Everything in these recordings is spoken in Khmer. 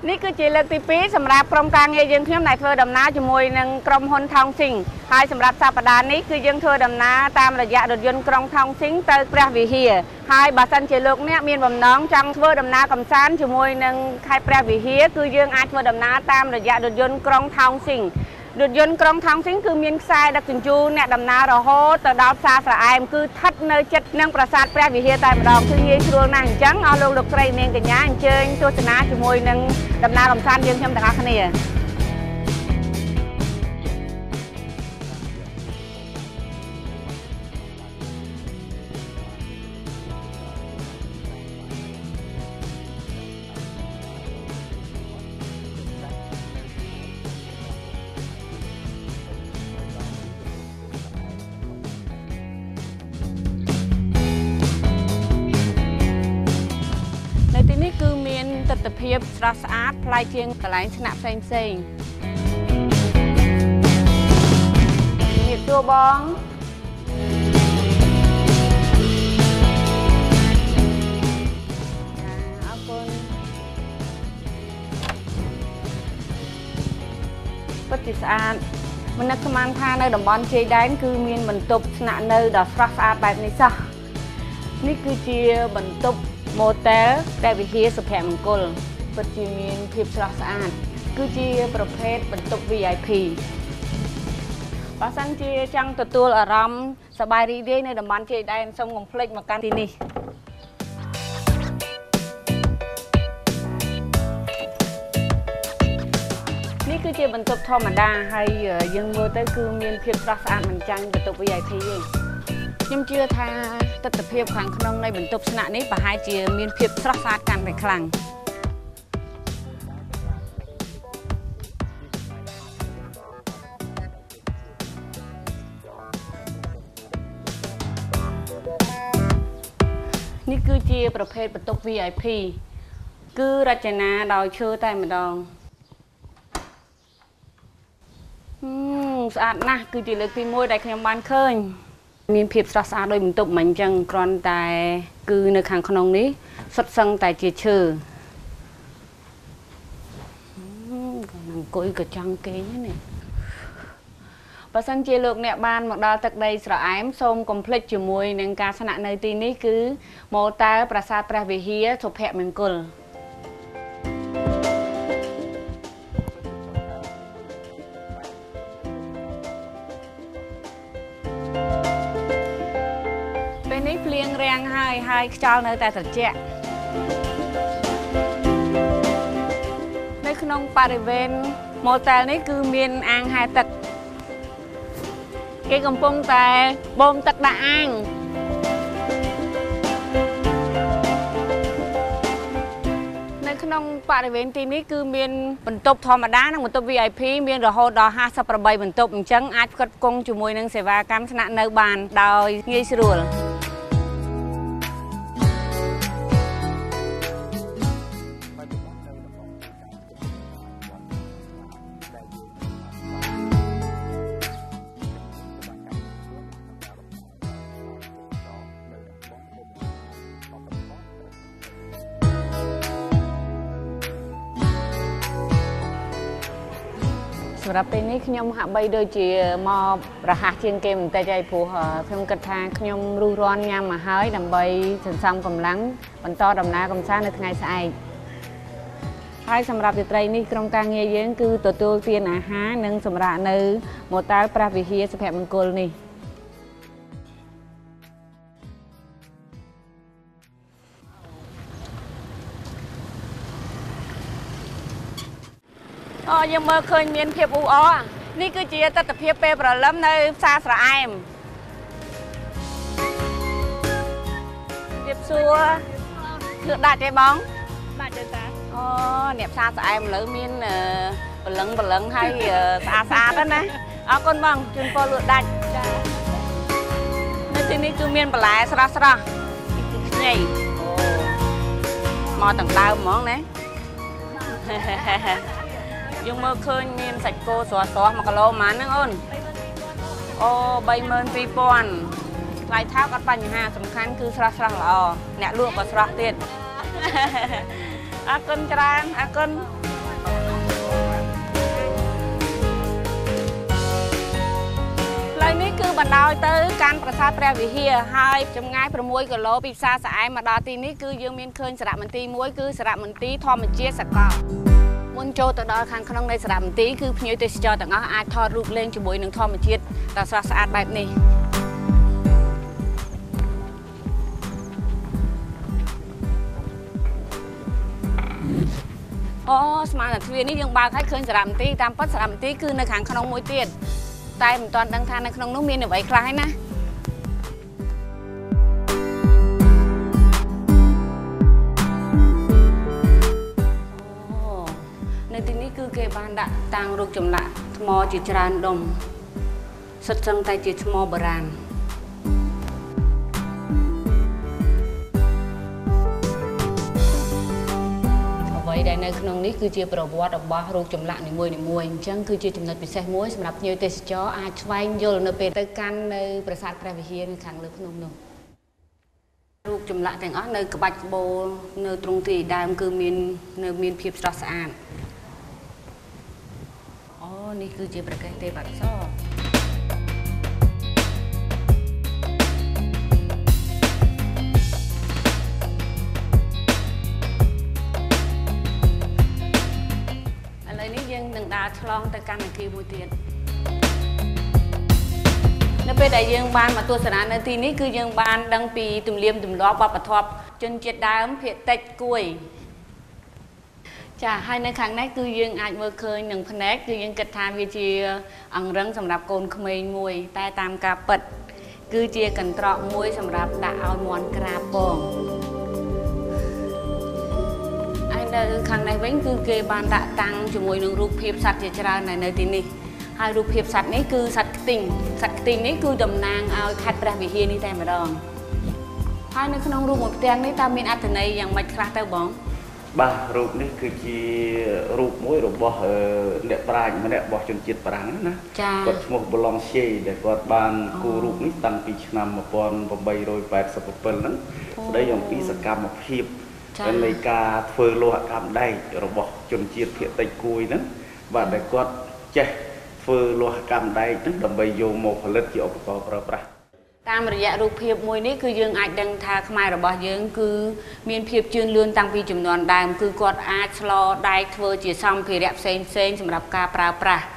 นี่คือจีเล็กตีปีสำหรับกรมการเงินยังเที่ยวไหนเธอดำน้าจมวยนังกรมหนทองสิงให้สำหรับสัปดาห์นี้คือยังเธอดำน้าตามระยะรถยนต์กรมทองสิงเตอร์กระวิเฮียให้บาสันเจลูกเนี่ยมีบำน้องจังเธอดำน้ากำซันจมวยนังใครกระวิเฮียคือยังอาจเธอดำน้าตามระยะรถยนต์กรมทองสิงรถยนต์กรมทองสิงคือมีนทรายดักจุนจูเนี่ยดำน้ารอโฮแต่ดาวซาสระไอมคือทัดเนยจัดนังประสาทแปรวิเฮียตายมาดองคือเยี่ยชัวนั่งจังเอาลงดอกไตรเนียงกันย่างเชิญตัวชนะจมวยนังดำน้ากำซันยังเที่ยวต่างกันเนี่ยนี่คือเมียนตัดเพียบสระสะอาดพลายเชียงกระไรชนะเซ็งเหยียบตัวบองเอาคนก็ติดสะอาดมันนักสมานท่าในดอกบอลเชียได้คือเมียนบรรทุกชนะในดอกสระสะอาดแบบนี้ซะนี่คือเชียบรรทุกโมเตลได้วิธีสุภาพมงคลปัจจุบันเพียบสะอาดคือจีประเภทบรรทุก VIP ภาษาจีจังตัวอารมณ์สบายดีในดัมบันจีได้สมงงเพลงมากันที่นี่นี่คือจีบรรทุกธรรมดาให้ยังโมเตลคือมีเพียบสะอาดเหมือนจังบรรทุก VIP ยังเชื่อท่าตัดเพียบขังขนมในบรรทุกชนะนี้ประหายเจียมีเพียบสระสาดกันไปครั้งนี่คือเจียประเภทบรรทุก VIP คือรัชนาดาวเชื่อแต่มาดองสะอาดนะคือจีเล็กที่มวยได้ขยมบานเคยมีเพียบสะอาดโดยมันตบเหมือนจังกรอนแต่คือในขังขนมนี้สดสังแต่เจียเชื่อนังกุยกับจังเกยนี่ภาษาเจียเลือกเนี่ยบ้านหมดดาวตักใดสระไอมส้มคอมเพล็กซ์จมวยในการชนะในตีนี้คือโมเตลประสาทประวิเฮียสุภาพมงคลนี้เปลี่ยนแรงให้เจ้าในแต่ตัดเจ๊ในขนมบริเวณโมเตลนี้คือเมียนอ่างหายตัดเกี่ยกำปงแต่บมตักดาอ่างในขนมบริเวณทีนี้คือเมียนบรรทุกธรรมดาบรรทุก VIP เมียนรอโฮดอ50 ประใบบรรทุกจังอาจกดกงจุมวยนังเสวากรรมชนะในบานโดยง่ายสะดวกสำหรับปีนี้ขยมหาใบโดยจีมอประหารเชียงเกมแต่ใจผู้เพิ่มกระทางขยมรูร้อนงามมาหายดำใบถึงซ้ำกำลังบรรทอดำน้ากำซ่าในทางไงให้สำหรับติดใจนี้กรมการเงินเยอะคือตัวเตียนอาหารหนึ่งสำหรับในโมตาปราวิเฮียสุภาพมงคลนี่ยังเมื่อเคยมีเพียบอูอ๋อนี่คือจีตัดเพียบเปรย์ประล้ำในซาสระไอมเพียบซัวเลือดได้ใจบ้องได้ใจตาอ๋อเนี่ยซาสระไอมหรือมีนประล้ำให้ซาđóนะอ๋อคนบ้องจนพอเลือดได้ในที่นี้คือมีนปลายสระนี่มอต่างดาวมองนะยังเมื่อคืนมีใส่โกสวมากะโลมันนั่งอ้นโอ้ใบเมินปีปอนลายเท้ากับปัญหาสำคัญคือสระหล่อเนี่ยลวกกับสระเตี้ยอากุนจรานอากุนបណ្ដោយទៅកាន់ប្រាសាទព្រះវិហារហើយចម្ងាយ6 គីឡូពីផ្សារស្អែមមកដល់ទីនេះគឺយើងមានឃើញសារមន្ទីរមួយគឺសារមន្ទីរធម្មជាតិសកលមុនចូលទៅដល់ខាងក្នុងនៃសារមន្ទីរគឺភ្ញៀវទេសចរទាំងអស់អាចថតរូបលេងជាមួយនឹងធម្មជាតិដ៏ស្រស់ស្អាតបែបនេះអូស្មានតែទ្វារនេះយើងបើកឲ្យឃើញសារមន្ទីរតាមពិតសារមន្ទីរគឺនៅខាងក្នុងមួយទៀតតែមិនទាន់ដឹងថានៅក្នុងនោះមានអ្វីខ្លះឯណានៅទីនេះគឺគេបានដាក់តាំងរូបចម្លាក់ថ្មជាច្រើនដុំសុទ្ធសឹងតែជាថ្មបុរាណដែលនៅក្នុងនេះគឺជាប្រវត្តិរបស់រូបចម្លាក់នីមួយៗអញ្ចឹងគឺជាចំណុចពិសេសមួយសម្រាប់ភ្ញៀវទេសចរអាចស្វែងយល់នៅពេលទៅកាន់នៅប្រាសាទព្រះវិហារនៅខាងលើភ្នំនោះរូបចម្លាក់ទាំងអស់នៅក្បាច់ក្បូរនៅទ្រង់ទីដើមគឺមានភាពស្រស់ស្អាតអូនេះគឺជាប្រកេះទេពអប្សរនឹងដើរឆ្លងទៅកាន់អគារមួយទៀតនៅពេលដែលយើងបានមកទស្សនានៅទីនេះគឺយើងបានដឹងពីទំនៀមទម្លាប់វប្បធម៌ជនជាតិដើមភាគតិចគួយចាហើយនៅខាងនេះគឺយើងអាចមើលឃើញនឹងភ្នែកគឺយើងគិតថាវាជាអង្រឹងសម្រាប់កូនក្មេងមួយតែតាមការពិតគឺជាកន្ត្រកមួយសម្រាប់ដាក់ឲ្យមាន់ក្រាបបងនៅខាងនេះវិញគឺគេបានដាក់តាំងជាមួយនឹងរូបភាពសត្វជាច្រើននៅទីនេះហើយរូបភាពសត្វនេះគឺសត្វខ្ទីងនេះគឺតំណាងឲ្យខេត្តព្រះវិហារនេះតែម្ដងហើយនៅក្នុងរូបមួយផ្ទាំងនេះតើមានអត្ថន័យយ៉ាងម៉េចខ្លះទៅបងបាទរូបនេះគឺជារូបមួយរបស់អ្នកប្រាជ្ញម្នាក់របស់ជនជាតិបារាំងណាគាត់ឈ្មោះបឡុងឈេដែលគាត់បានគូររូបនេះតាំងពីឆ្នាំ1887ហ្នឹងស្ដីអំពីសកម្មភាពនៃការធ្វើលោហកម្មដែករបស់ជនជាតិភាគតិចគួយហ្នឹងបាទដែលគាត់ចេះធ្វើលោហកម្មដែកហ្នឹងដើម្បីយកមកផលិតជាឧបករណ៍ប្រើប្រាស់តាមរយៈរូបភាពមួយនេះគឺយើងអាចដឹងថាខ្មែររបស់យើងគឺមានភាពជឿនលឿនតាំងពីជំនាន់ដើមគឺគាត់អាចស្លដែកធ្វើជាសម្ភារៈផ្សេងសម្រាប់ការប្រើប្រាស់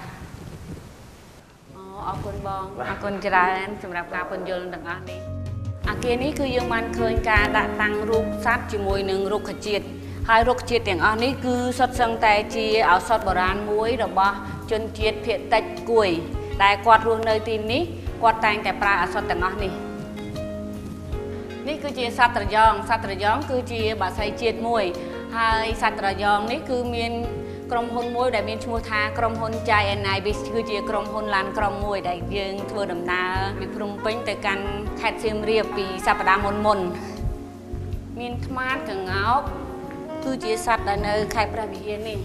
អរគុណបងអរគុណច្រើនសម្រាប់ការពន្យល់ទាំងអស់នេះអគារនេះគឺយើងបានឃើញការដាក់តាំងរូបសត្វជាមួយនឹងរុក្ខជាតិហើយរុក្ខជាតិទាំងអស់នេះគឺសុទ្ធសឹងតែជាឱសថបុរាណមួយរបស់ជនជាតិភាគតិចគួយដែលគាត់រស់នៅទីនេះគាត់តែងតែប្រើឱសថទាំងអស់នេះគឺជាសត្វត្រយ៉ងគឺជាបាសីជាតិមួយហើយសត្វត្រយ៉ងនេះគឺមានក្រុមហ៊ុនមួយដែលមានឈ្មោះថាក្រុមហ៊ុន Giant Ibis គឺជាក្រុមហ៊ុនឡានក្រុងមួយដែលយើងធ្វើដំណើរពីភ្នំពេញទៅកាន់ខេត្តសៀមរាបពីសប្តាហ៍មុនមានថ្មាតក្ងោកគឺជាសត្វដែលនៅខេត្តព្រះវិហារនេះ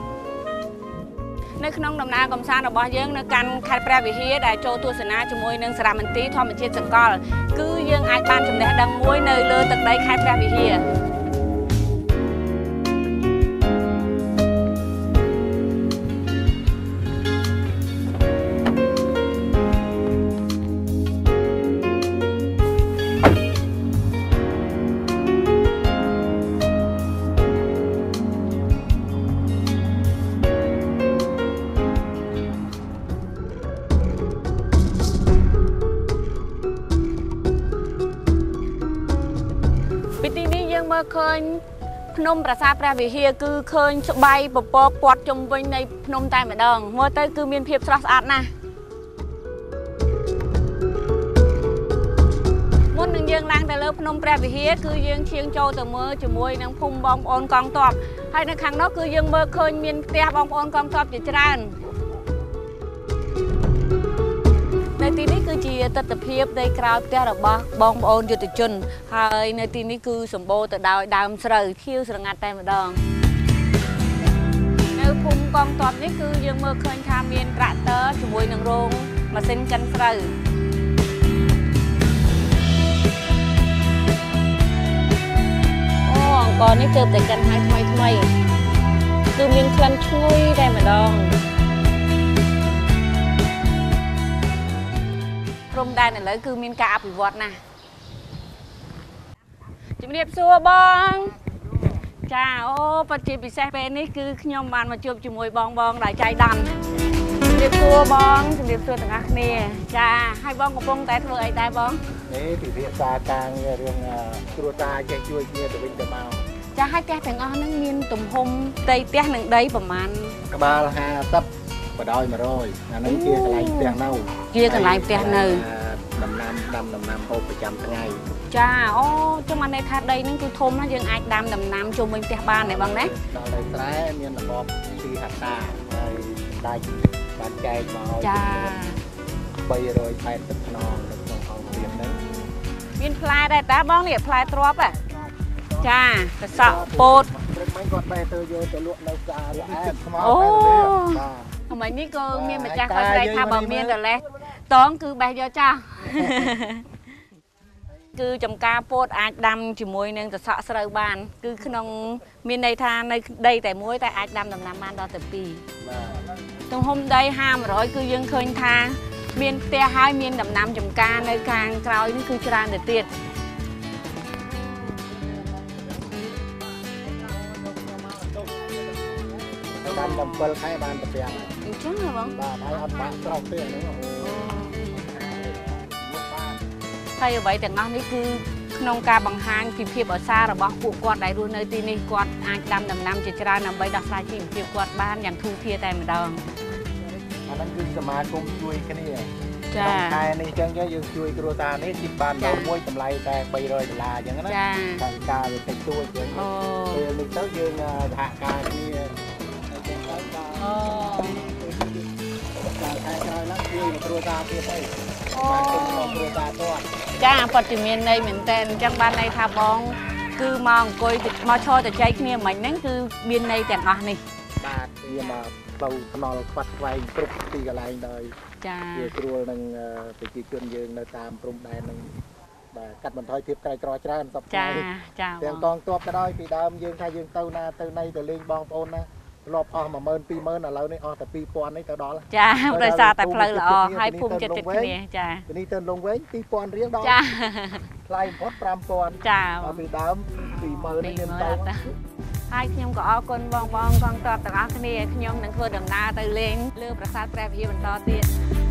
នៅក្នុងដំណើរកម្សាន្តរបស់យើងនៅកាន់ខេត្តព្រះវិហារដែលចូលទស្សនាជាមួយនឹងសារមន្ទីរធម្មជាតិសកលគឺយើងអាចបានចំណេះដឹងមួយនៅលើទឹកដីខេត្តព្រះវិហារមើលឃើញភ្នំប្រាសាទព្រះវិហារគឺឃើញស្បៃពពកព័ទ្ធជុំវិញនៃភ្នំតែម្ដងមើលទៅគឺមានភាពស្រស់ស្អាតណាស់មុននឹងយើងឡើងទៅលើភ្នំព្រះវិហារគឺយើងឈៀងចូលទៅមើលជាមួយនឹងភូមិបងប្អូនកងទ័ពហើយនៅខាងនោះគឺយើងមើលឃើញមានផ្ទះបងប្អូនកងទ័ពជាច្រើននៅទីនេះគឺជាទស្សនវិជ្ជានៃក្រោយផ្ទះរបស់បងប្អូនយុទ្ធជនហើយនៅទីនេះគឺសម្បូរទៅដោយដើមស្រូវខៀវស្រងាត់តែម្ដងនៅភូមិកងទ័ពនេះគឺយើងមើលឃើញថាមានត្រាក់ទ័រជាមួយនឹងរោងម៉ាស៊ីនកិនស្រូវអូអង្គរនេះទើបតែកិនហើយថ្មីគឺមានក្លិនឈ្ងុយតែម្ដងព្រំដែនឥឡូវគឺមានការអភិវឌ្ឍណាស់ជំរាបសួរបងចាអូពិតជាពិសេសពេលនេះគឺខ្ញុំបានមកជួបជាមួយបងដែលចៃដន្យជំរាបសួរបងជំរាបសួរទាំងអស់គ្នាចាហើយបងកំពុងតែធ្វើអីដែរបងនេះពិភាក្សាការងាររឿងគ្រួសារចេះជួយគ្នាទៅវិញទៅមកចាហើយផ្ទះទាំងអស់ហ្នឹងមានទំហំផ្ទៃផ្ទះនិងដីប្រមាណក្បាល50បដោយ100អាហ្នឹងជាកន្លែងផ្ទះនៅជាកន្លែងផ្ទះនៅដំណាំហូបប្រចាំថ្ងៃចាអូចុះមកនៅថាដីហ្នឹងគឺធំណាស់យើងអាចដាំដំណាំជុំវិញផ្ទះបានទេបងណាដល់ដីស្រែមានរបបទីហត្តាហើយដាច់បានចែកមកចា 380ខ្នងនៅក្នុងអង្គរៀនហ្នឹងមានផ្លែដែរតាបងនេះផ្លែទ្រាប់ចាកសក់ពោតព្រឹកមិញគាត់បែរទៅយកទៅលក់នៅផ្សារលក់អែតស្មោអូថ្មីនេះក៏មានម្ចាស់គាត់ស្ដីថាបើមានរលេះតងគឺបេះយកចាស់គឺចំការពោតអាចដាំជាមួយនឹងសសក់ស្រូវបានគឺក្នុងមានន័យថានៅដីតែមួយតែអាចដាំដំណាំបានដល់ទៅ2ទំហំដី500គឺយើងឃើញថាមានផ្ទះហើយមានដំណាំចំការនៅខាងក្រោយនេះគឺច្រើនទៅទៀតបាន7ខែបានប្រទាំងអញ្ចឹងហ៎បងបាទហើយអត់បាក់ស្រោបទេហ្នឹងហើយអ្វីទាំងអស់នេះគឺក្នុងការបង្ហាញពីភាពឧស្សាហ៍របស់ពួកគាត់ដែលរស់នៅទីនេះគាត់អាចដាំដំណាំជាច្រើនដើម្បីដោះស្រាយជីវភាពគាត់បានយ៉ាងធូរធារតែម្ដងអាហ្នឹងគឺសមាគមជួយគ្នាចាខែនេះអញ្ចឹងយើងជួយគ្រួសារនេះជីបានដល់មួយតម្លៃតែ$300អញ្ចឹងណាតែការវាតិចតួចអញ្ចឹងពេលនេះទៅយើងសហការគ្នាអូចាខែក្រោយឡើងជួយគ្រួសារទៀតទៅបានគុំគ្រួសារគាត់ចាពិតជាមានន័យមែនតើអញ្ចឹងបានន័យថាបងគឺមកអង្គុយមកឈរទៅចែកគ្នាមិញហ្នឹងគឺមានន័យទាំងអស់នេះបាទវាមកផ្លូវថ្នល់ខ្វាត់ខ្វែងគ្រប់ទីកន្លែងដោយចាវាស្រួលនឹងប្រជាជនយើងនៅតាមព្រំដែននឹងបាទកាត់បន្ថយភាពក្រីក្រច្រើនសពថ្ងៃចាទាំងកងទ័ពក៏ដោយពីដើមយើងថាយើងទៅណាទៅណីទៅលេងបងប្អូនណាធ្លាប់អស់10000 20000ឥឡូវនេះអស់តែ2000នេះទៅដល់ចាដោយសារតែផ្លូវល្អហើយភូមិចិត្តគ្នាចានេះទៅលងវិញ2000រៀលដល់ចាថ្លៃបំផុត5000 ចាពីដើម20000នេះមានទៅហើយខ្ញុំក៏អរគុណបងកងទ័ពទាំងអស់គ្នាខ្ញុំនឹងធ្វើដំណើរទៅលេងលើប្រាសាទព្រះវិហារបន្តទៀត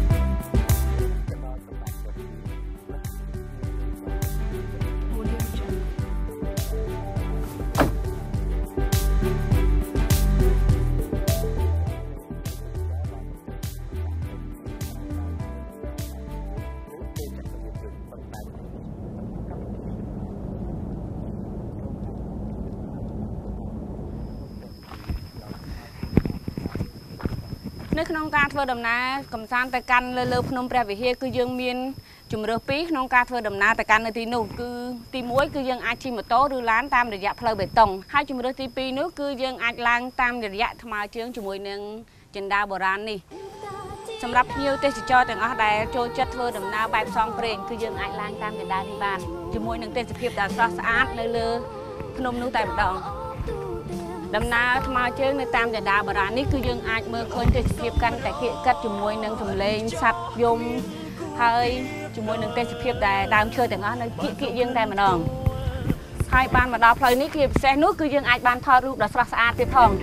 នៅក្នុងការធ្វើដំណើរកំសាន្តទៅកាន់លើភ្នំព្រះវិហារគឺយើងមានជំរើសពីរក្នុងការធ្វើដំណើរទៅកាន់នៅទីនោះគឺទី1គឺយើងអាចជិះម៉ូតូឬឡានតាមរយៈផ្លូវបេតុងហើយជំរើសទី2នោះគឺយើងអាចឡើងតាមរយៈថ្មើរជើងជាមួយនឹងចិន្តាបុរាណនេះសម្រាប់ភ្ញៀវទេសចរទាំងអស់ដែលចូលចិត្តធ្វើដំណើរបែបផ្សងព្រេងគឺយើងអាចឡើងតាមចិន្តានេះបានជាមួយនឹងទេសភាពដ៏ស្រស់ស្អាតនៅលើភ្នំនោះតែម្ដងដំណើរថ្មើរជើងនៅតាមចិន្តាបុរាណនេះគឺយើងអាចមើលឃើញទេសភាពកាន់តែគៀកកិតជាមួយនឹងទន្លេងសត្វយំហើយជាមួយនឹងទេសភាពដែលដើមឈើទាំងអស់នៅគៀកយើងតែម្ដងហើយបានមកដល់ផ្លូវនេះគឺពិសេសនោះគឺយើងអាចបានថតរូបដ៏ស្រស់ស្អាតទៀតផង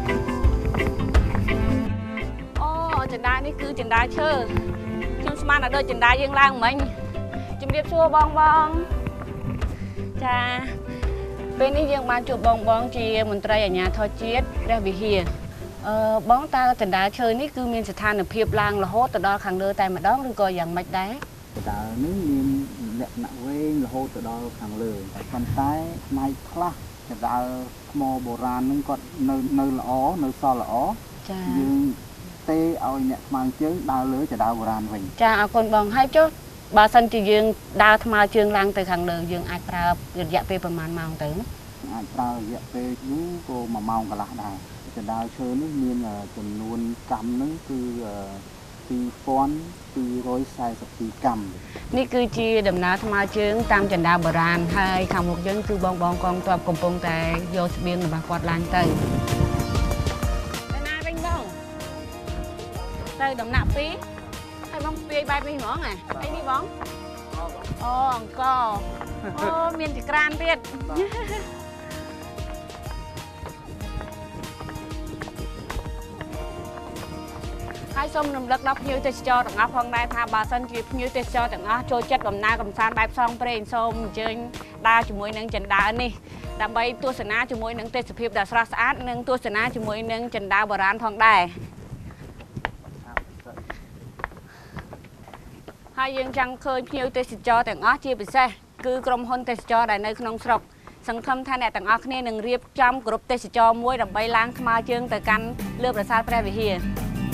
អូចិន្តានេះគឺចិន្តាឈើខ្ញុំស្មានថាដូចចិន្តាយើងឡើងមិញជំរាបសួរបងចាពេលនេះយើងបានជួបបងជាមន្ត្រីអាជ្ញាធរជាតិព្រះវិហារបងតើចិន្តាឈើនេះគឺមានស្ថានភាពឡើងរហូតទៅដល់ខាងលើតែម្ដងឬក៏យ៉ាងម៉េចដែរចិន្តានេះមានលក្ខណៈវែងរហូតទៅដល់ខាងលើតែប៉ុន្តែផ្នែកខ្លះចិន្តាថ្មបុរាណហ្នឹងគាត់នៅល្អនៅសល់ល្អចាយើងទេឲ្យអ្នកថ្មើរជើងដើរលើចិន្តាបុរាណវិញចាអរគុណបងហើយចុះបើសិនជាយើងដើរថ្មើរជើងឡើងទៅខាងលើយើងអាចប្រើរយៈពេលប្រហែលម៉ោងទៅអាចប្រើរយៈពេលនោះក៏1ម៉ោងកន្លះដែរចិន្តាឈើនេះមានចំនួនកម្មហ្នឹងគឺ2242កម្មនេះគឺជាដំណើរថ្មើរជើងតាមចិន្តាបុរាណហើយខាងមុខយើងគឺបងកងទ័ពកំពុងតែយកស្បៀងរបស់គាត់ឡើងទៅណាវិញបងទៅដំណាក់2 ហើយបងស្ពាយបែបនេះហ្មងហ៎អីនេះបងអូអង្គអូមានចក្រានទៀតហើយសូមរំលឹកដល់ភ្ញៀវទេសចរទាំងអស់ផងដែរថាបើសិនជាភ្ញៀវទេសចរទាំងអស់ចូលចិត្តដំណើរកម្សាន្តបែបផ្សងព្រេងសូមអញ្ជើញដើរជាមួយនឹងចិនដានេះដើម្បីទស្សនាជាមួយនឹងទេសភាពដ៏ស្រស់ស្អាតនិងទស្សនាជាមួយនឹងចិនដាបុរាណផងដែរហើយយើងចង់ឃើញភ្ញៀវទេសចរទាំងអស់ជាពិសេសគឺក្រុមហ៊ុនទេសចរដែលនៅក្នុងស្រុកសង្ឃឹមថាអ្នកទាំងអស់គ្នានឹងរៀបចំក្រុមទេសចរមួយដើម្បីឡើងថ្មើរជើងទៅកាន់លើប្រាសាទព្រះវិហារ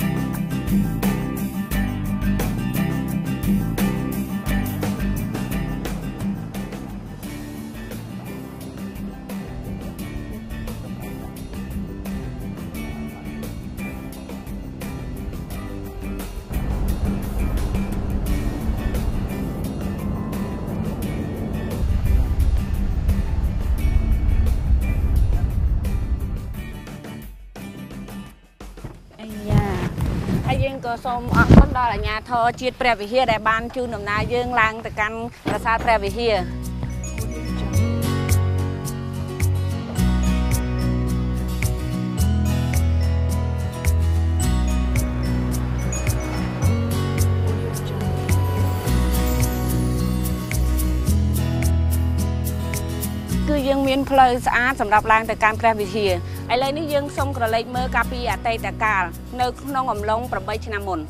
យើងក៏សូមអរគុណដល់អាជ្ញាធរជាតិព្រះវិហារដែលបានជូនដំណើរយើងឡើងទៅកាន់ប្រាសាទព្រះវិហារគឺយើងមានផ្លូវស្អាតសម្រាប់ឡើងទៅកាន់ព្រះវិហារឥឡូវនេះយើងសូមក្រឡេកមើលកាលពីអតីតកាលនៅក្នុងអំឡុង8ឆ្នាំមុន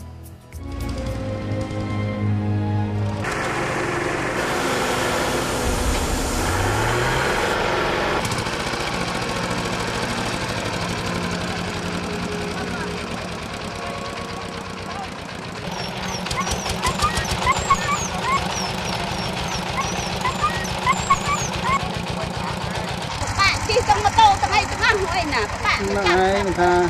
ហ្នឹងហើយថា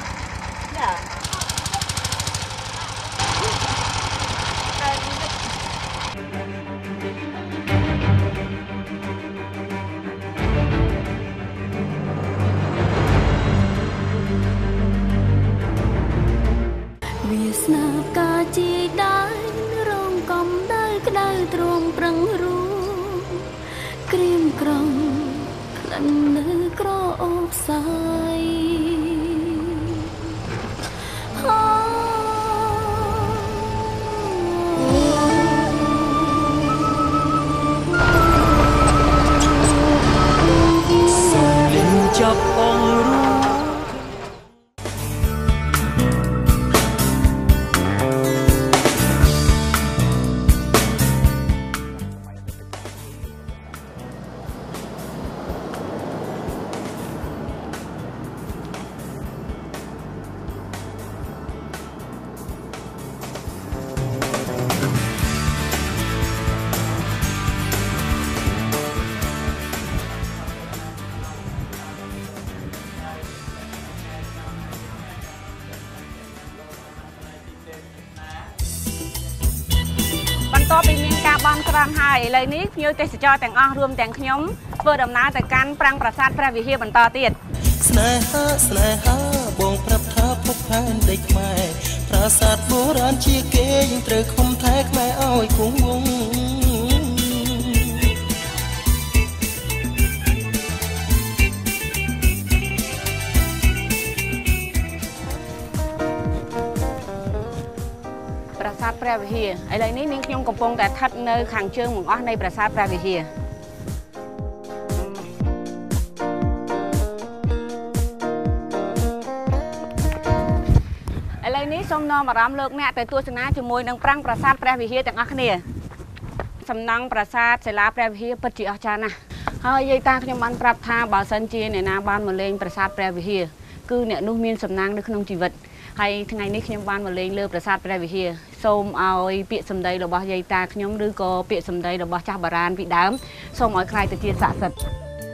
វាស្នាបការជាដើររងកំដៅក្តៅទ្រាំប្រឹងរូក្រៀមក្រំក្លិននៅក្រអូបសាយបន្ទាប់ពីមានការបន់ស្រន់ហើយឥឡូវនេះភ្ញៀវទេសចរទាំងអស់រួមទាំងខ្ញុំធ្វើដំណើរទៅកាន់ប្រាង្គប្រាសាទព្រះវិហារបន្តទៀតស្នេហាបងប្រាប់ថាភពផែនដីខ្មែរប្រាសាទបុរាណជាគេយើងត្រូវខំថែខ្មែរឲ្យគង់វង្សប្រាសាទព្រះវិហារឥឡូវនេះនាងខ្ញុំកំពុងតែស្ថិតនៅខាងជើងបង្អស់នៃប្រាសាទព្រះវិហារឥឡូវនេះសូមនាំអារម្មណ៍លោកអ្នកទៅទស្សនាជាមួយនឹងប្រាង្គប្រាសាទព្រះវិហារទាំងអស់គ្នាសំណង់ប្រាសាទសិលាព្រះវិហារពិតជាអស្ចារ្យណាស់ហើយយាយតាខ្ញុំបានប្រាប់ថាបើសិនជាអ្នកណាបានមកលេងប្រាសាទព្រះវិហារគឺអ្នកនោះមានសំណាងនៅក្នុងជីវិតហើយថ្ងៃនេះខ្ញុំបានមកលេងលើប្រាសាទព្រះវិហារសូមឲ្យពាក្យសម្ដីរបស់យាយតាខ្ញុំឬក៏ពាក្យសម្ដីរបស់ចាស់បុរាណពីដើមសូមឲ្យខ្លាយទៅជាស័ក្តិសិទ្ធិ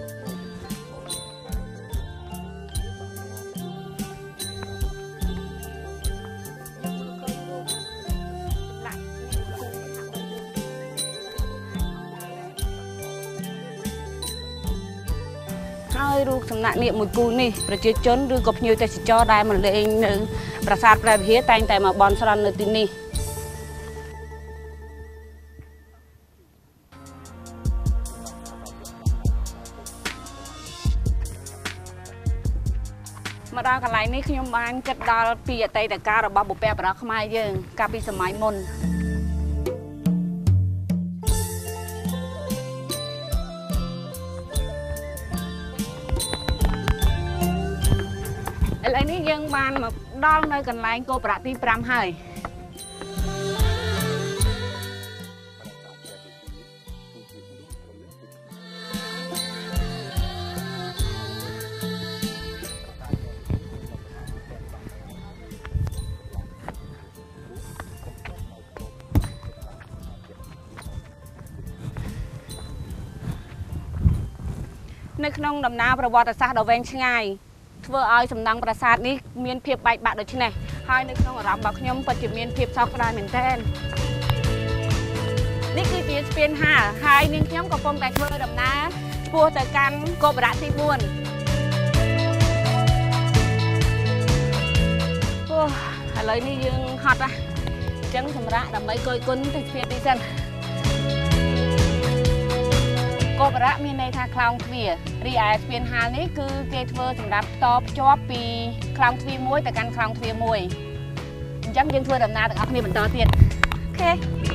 ហើយរូបសំណាកនាគមួយគូនេះប្រជាជនឬក៏ភ្ញៀវទេសចរដែលមកលេងនៅប្រាសាទព្រះវិហារតែងតែមកបន់ស្រន់នៅទីនេះដល់កន្លែងនេះខ្ញុំបានគិតដល់ពីអតីតកាលរបស់បុព្វបុរសខ្មែរយើងកាលពីសម័យមុនឥឡូវនេះយើងបានមកដល់នៅកន្លែងគោប្រាក់ទី5ហើយនៅក្នុងដំណើរប្រវត្តិសាស្ត្រដ៏វែងឆ្ងាយធ្វើឲ្យសំណង់ប្រាសាទនេះមានភាពបែកបាក់ដូចនេះហើយនៅក្នុងអារម្មណ៍របស់ខ្ញុំពិតជាមានភាពសោកស្ដាយមែនទែននេះគឺជាស្ពានហាលហើយនាងខ្ញុំកំពុងតែធ្វើដំណើរឆ្ពោះទៅកាន់គោប្រាក់ទី4អូឥឡូវនេះយើងហត់ណាស់អញ្ចឹងសម្រាប់ដើម្បីគយគន់ទៅស្ពានទីសិនគោប្រាក់មានន័យថាខ្លោងទ្វាររីឯស្ពានហាលនេះគឺគេធ្វើសម្រាប់តភ្ជាប់ពីខ្លោងទ្វារមួយទៅកាន់ខ្លោងទ្វារមួយអញ្ចឹងយើងធ្វើដំណើរទាំងអស់គ្នាបន្តទៀតអូខេ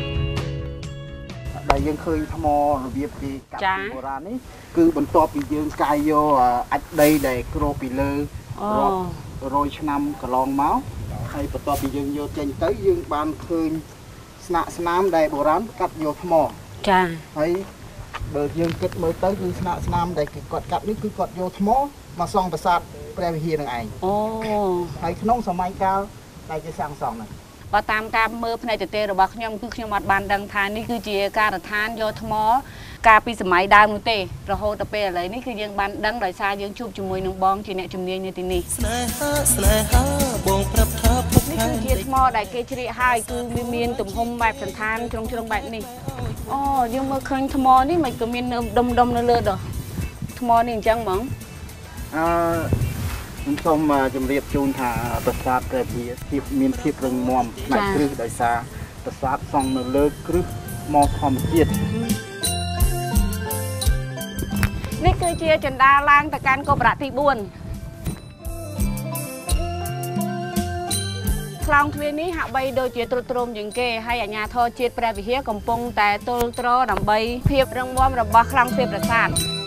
ដែលយើងឃើញថ្មរបៀបពីកាប់បុរាណនេះគឺបន្ទាប់ពីយើងកាយយកអាចដីដែលគ្របពីលើរាប់រយឆ្នាំកន្លងមកហើយបន្ទាប់ពីយើងយកចេញទៅយើងបានឃើញស្នាក់ស្នាមដែលបុរាណកាត់យកថ្មចាហើយបើយើងគិតមើលទៅគឺស្នាក់ស្នាមដែលគេគាត់កាត់នេះគឺគាត់យកថ្មមកសង់ប្រាសាទព្រះវិហារនឹងឯងអូហើយក្នុងសម័យកាលដែលគេសាងសង់ហ្នឹងបើតាមការមើលផ្នែកទទេរបស់ខ្ញុំគឺខ្ញុំអត់បានដឹងថានេះគឺជាការដ្ឋានយកថ្មកាលពីសម័យដើមនោះទេរហូតដល់ពេលឥឡូវនេះគឺយើងបានដឹងដោយសារយើងជួបជាមួយនឹងបងជាអ្នកជំនាញនៅទីនេះស្នេហាបងប្រាប់ថាពុកនេះគឺជាថ្មដែលគេជ្រៀកហើយគឺមានទំហំបែបសន្តានជ្រុងជ្រុងបែបនេះអូយើងមើលឃើញថ្មនេះមិនក៏មានដុំនៅលើដល់ថ្មនេះអញ្ចឹងហ្មងខ្ញុំសូមជម្រាបជូនថាប្រាសាទព្រះវិហារភាពមានភាពរឹងមាំផ្នែកគ្រឹះដោយសារប្រាសាទសង់នៅលើគ្រឹះថ្មធម្មជាតិនេះគឺជាចន្ទាឡើងទៅកាន់គោប្រាក់ទី4ខ្លោងទ្វារនេះហាក់បីដូចជាទ្រុឌទ្រោមជាងគេហើយអាជ្ញាធរជាតិព្រះវិហារកំពុងតែទល់ទ្រដើម្បីភាពរឹងមាំរបស់ខ្លោងទ្វារប្រាសាទ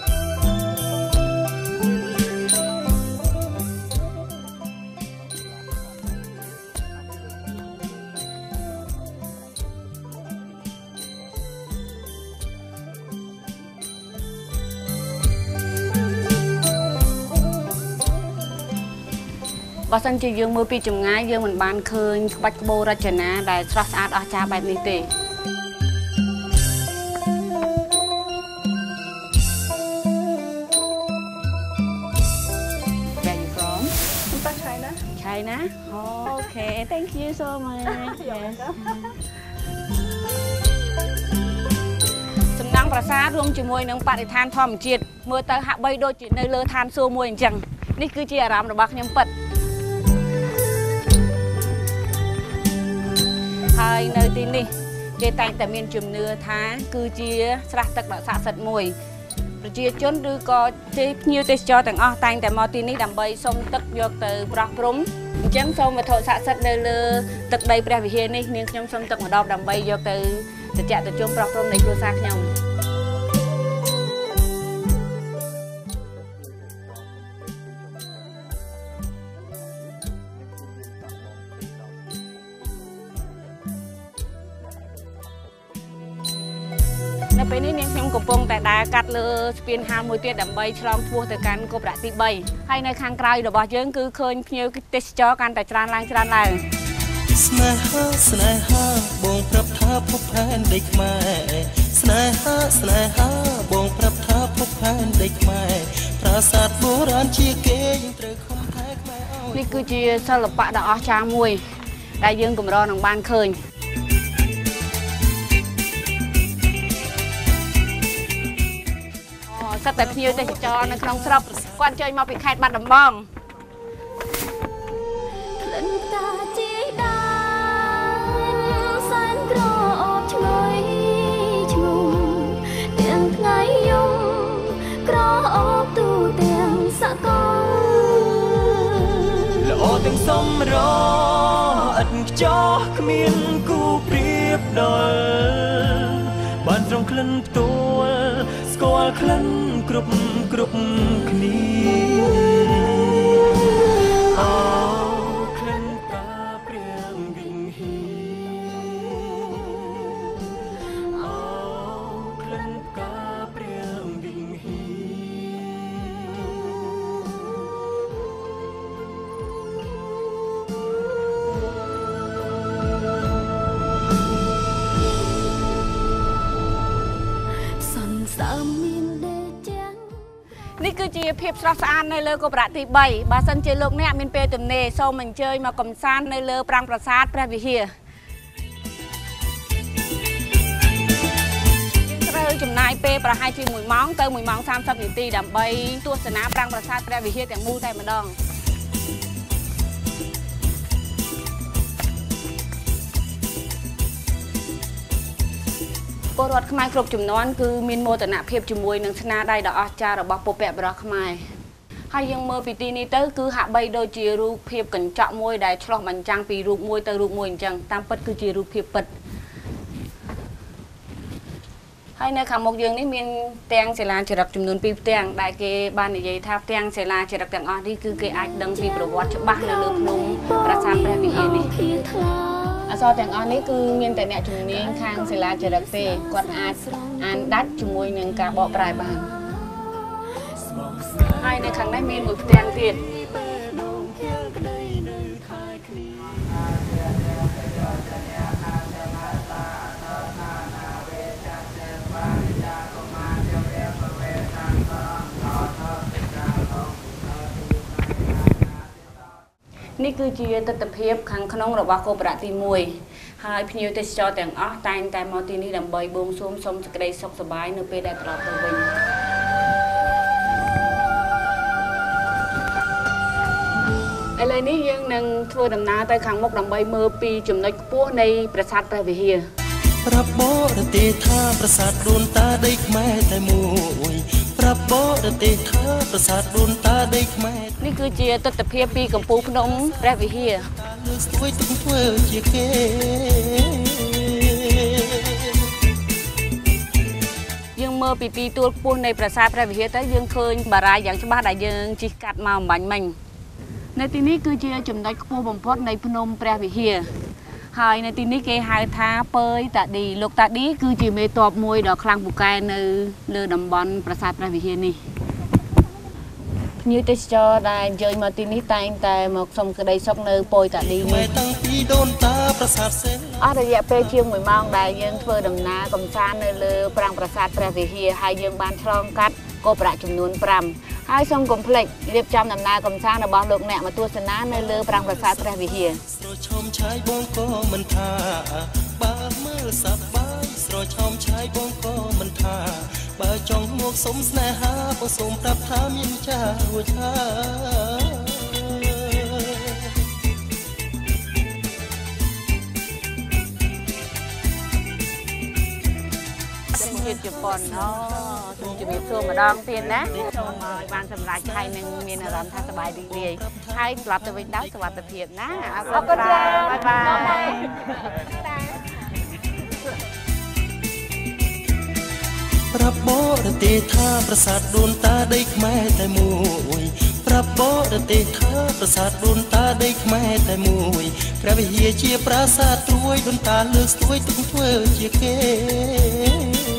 បើសិនជាយើងមើលពីចម្ងាយយើងមិនបានឃើញក្បាច់ក្បូររចនាដែលស្រស់ស្អាតអស្ចារ្យបែបនេះទេ Where you from? From China. China? Okay, thank you so much. សំណង់ប្រាសាទរួមជាមួយនឹងបរិស្ថានធម្មជាតិមើលទៅហាក់បីដូចជានៅលើឋានសួគ៌មួយអញ្ចឹងនេះគឺជាអារម្មណ៍របស់ខ្ញុំពិតហើយនៅទីនេះគេតែងតែមានជំនឿថាគឺជាស្រះទឹកដ៏ស័ក្តិសិទ្ធិមួយប្រជាជនឬក៏ជាភ្ញៀវទេសចរទាំងអស់តែងតែមកទីនេះដើម្បីសុំទឹកយកទៅប្រោះព្រំអញ្ចឹងសូមវត្ថុស័ក្តិសិទ្ធិនៅលើទឹកដីព្រះវិហារនេះនាងខ្ញុំសុំទឹកម្ដងដើម្បីយកទៅត្រជាក់ត្រជុំប្រោះព្រំនៃគ្រួសារខ្ញុំនៅពេលនេះនាងខ្ញុំកំពុងតែដើរកាត់លើស្ពានហាលមួយទៀតដើម្បីឆ្លងឆ្ពោះទៅកាន់គោប្រាក់ទី3ហើយនៅខាងក្រៅរបស់យើងគឺឃើញភ្ញៀវទេសចរកាន់តែច្រើនឡើងស្នេហាបងប្រាប់ថាភពផែនដីខ្មែរស្នេហាបងប្រាប់ថាភពផែនដីខ្មែរប្រាសាទបុរាណជាគេយើងត្រូវខំថែខ្មែរឲ្យនេះគឺជាសិល្បៈដ៏អស្ចារ្យមួយដែលយើងកម្រនឹងបានឃើញសិតតែភ្ញៀវទេសចរនៅក្នុងស្រុកគាត់ចូលមកពីខេត្តបាត់ដំបងក្លិនតាជីដាសែនក្រអូបឆ្ងុយឈ្ងុំទាំងថ្ងៃយំក្រអូបទូទាំងសកលទាំងសំរឥតខ្ចោះគ្មានគូប្រៀបដល់បានត្រង់ក្លិនផ្ទាល់ស្គាល់ក្លិនគ្រប់គ្នាអូក្លិនតាព្រាមវិញហ៊ីអូក្លិនកាព្រាមវិញហ៊ីនេះគឺជាភាពស្រស់ស្អាតនៅលើកុបរៈទី3បើសិនជាលោកអ្នកមានពេលទំនេរសូមអញ្ជើញមកកំសាន្តនៅលើប្រាង្គប្រាសាទព្រះវិហារត្រូវចំណាយពេលប្រហែលជា1ម៉ោងទៅ1ម៉ោង30នាទីដើម្បីទស្សនាប្រាង្គប្រាសាទព្រះវិហារទាំងមូលតែម្ដងពលរដ្ឋខ្មែរគ្រប់ចំនួនគឺមានមោទនភាពជាមួយនឹងស្នាដៃដ៏អស្ចារ្យរបស់ពុព្វបុរសខ្មែរហើយយើងមើលពីទីនេះទៅគឺហាក់បីដូចជារូបភាពកញ្ចក់មួយដែលឆ្លុះបញ្ចាំងពីរូបមួយទៅរូបមួយអញ្ចឹងតាមពិតគឺជារូបភាពពិតហើយនៅខាងមុខយើងនេះមានផ្ទាំងសិលាចារឹកចំនួន2ផ្ទាំងដែលគេបាននិយាយថាផ្ទាំងសិលាចារឹកទាំងអស់នេះគឺគេអាចដឹងពីប្រវត្តិច្បាស់នៅលើភ្នំប្រាសាទព្រះវិហារនេះអក្សរទាំងអស់នេះគឺមានតែអ្នកជំនាញខាងសិលាចារឹកទេគាត់អាចអានដាច់ជាមួយនឹងការបកប្រែបានហើយនៅខាងនេះមានមួយផ្ទាំងទៀតនេះគឺជាទស្សនវិជ្ជាខាងក្នុងរបស់កុបរៈទី1ហើយភ្ញៀវទេសចរទាំងអស់តែងតែមកទីនេះដើម្បីបួងសួងសុំសេចក្តីសុខសប្បាយនៅពេលដែលត្រឡប់ទៅវិញឥឡូវនេះយើងនឹងធ្វើដំណើរទៅខាងមុខដើម្បីមើលពីចំណុចខ្ពស់នៃប្រាសាទព្រះវិហារប្រាប់បរទេសថាប្រាសាទដូនតាដីខ្មែរតែមួយប្រាប់បរទេសថាប្រាសាទដូនតាដីខ្មែរនេះគឺជាទស្សនវិជ្ជាពីកំពូលភ្នំព្រះវិហារលើស្ទួយទុំធ្វើជាគេយើងមើលពីទីទួលខ្ពស់នៃប្រាសាទព្រះវិហារទៅយើងឃើញបារាយណ៍យ៉ាងច្បាស់ដែលយើងជិះកាត់មកអំបញ្ញមិញនៅទីនេះគឺជាចំណុចខ្ពស់បំផុតនៃភ្នំព្រះវិហារហើយនៅទីនេះគេហៅថាពើយតាឌីលោកតាឌីគឺជាមេទ័ពមួយដ៏ខ្លាំងពូកែនៅលើតំបន់ប្រាសាទព្រះវិហារនេះភ្ញៀវទេសចរដែលអញ្ជើញមកទីនេះតែងតែមកសុំក្តីសុខនៅពើយតាឌីនេះតាំងពីដូនតាប្រាសាទសេនអស់រយៈពេលជាង1ម៉ោងដែលយើងធ្វើដំណើរកំសាន្តនៅលើប្រាង្គប្រាសាទព្រះវិហារហើយយើងបានឆ្លងកាត់កុបរៈចំនួន5ហើយសូមកុំភ្លេចរៀបចំដំណើរកំសាន្តរបស់លោកអ្នកមកទស្សនានៅលើប្រាង្គប្រាសាទព្រះវិហារស្រឈំឆាយបងក៏មិនថាបើមើលសប្បាយស្រឈំឆាយបងក៏មិនថាបើចង់មកសុំស្នេហាបងសូមប្រាប់ថាមានចារួចហើយជាតិជប៉ុនសូមជម្រាបសួរម្ដងទៀតណាសូមឲ្យបានសម្រេចហើយនឹងមានអារម្មណ៍ថាសប្បាយរីករាយហើយត្រឡប់ទៅវិញដោយសុវត្ថិភាពណាអរគុណច្រើនបាយបាយប្រាប់បរទេសថាប្រាសាទដូនតាដីខ្មែរតែមួយប្រាប់បរទេសថាប្រាសាទដូនតាដីខ្មែរតែមួយព្រះវិហារជាប្រាសាទត្រួយដូនតាលើកស្ទួយទុំធ្វើជាគេ